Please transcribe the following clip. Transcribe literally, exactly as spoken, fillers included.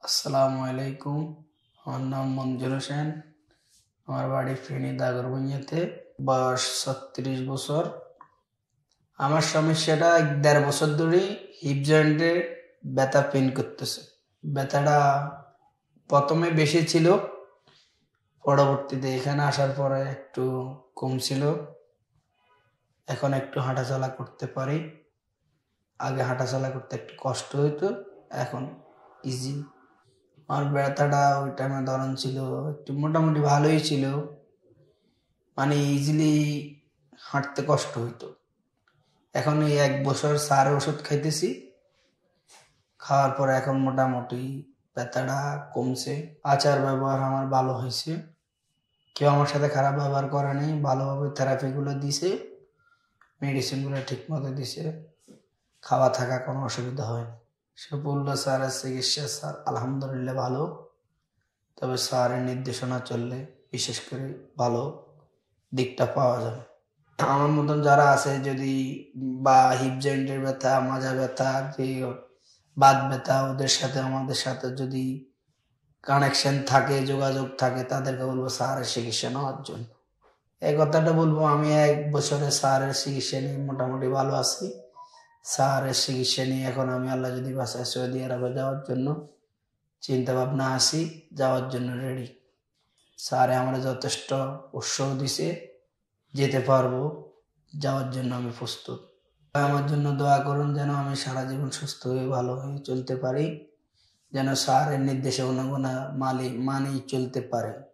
আসসালামু আলাইকুম। আমার নাম মঞ্জুর হোসেন। আমার বাড়ি ফেনী দাগরভূঞাতে। বয়স ছত্রিশ বছর। আমার সমস্যাটা দেড় বছর ধরেই হিপ জয়েন্টে ব্যথা পেন করতেছে। ব্যথাটা প্রথমে বেশি ছিল, পরবর্তীতে এখানে আসার পরে একটু কম ছিল। এখন একটু হাঁটাচলা করতে পারি। আগে হাঁটাচলা করতে একটু কষ্ট হইতো, এখন ইজি। আমার ব্যথাটা ওই টাইমে ধরন ছিল একটু মোটামুটি ভালোই ছিল, মানে ইজিলি হাঁটতে কষ্ট হইতো। এখন এই এক বছর সার ওষুধ খাইতেছি, খাওয়ার পরে এখন মোটামুটি ব্যথাটা কমছে। আচার ব্যবহার আমার ভালো হয়েছে, কেউ আমার সাথে খারাপ ব্যবহার করেনি, ভালোভাবে থেরাপিগুলো দিছে, মেডিসিনগুলো ঠিক মতো দিছে, খাওয়া থাকা কোনো অসুবিধা হয়নি। সে বললো স্যারের চিকিৎসা স্যার আলহামদুলিল্লাহ ভালো, তবে স্যারের নির্দেশনা চললে বিশেষ করে ভালো দিকটা পাওয়া যাবে। আমার মতন যারা আছে যদি বা হিপ জয়েন্টের ব্যথা, মাজা ব্যথা, যে বাত ব্যথা, ওদের সাথে আমাদের সাথে যদি কানেকশন থাকে, যোগাযোগ থাকে, তাদেরকে বলবো স্যারের চিকিৎসা নেওয়ার জন্য। এই কথাটা বলবো, আমি এক বছরে স্যারের চিকিৎসা নিয়ে মোটামুটি ভালো আছি। স্যারের চিকিৎসা নিয়ে এখন আমি আল্লাহ যদি বাসায় সৌদি আরবে যাওয়ার জন্য চিন্তা ভাবনা আছি, যাওয়ার জন্য রেডি। স্যারে আমার যথেষ্ট উৎসাহ দিছে, যেতে পারবো, যাওয়ার জন্য আমি প্রস্তুত। আমার জন্য দোয়া করুন যেন আমি সারা জীবন সুস্থ হয়ে ভালো হয়ে চলতে পারি, যেন স্যারের নির্দেশনা মালি মানেই চলতে পারে।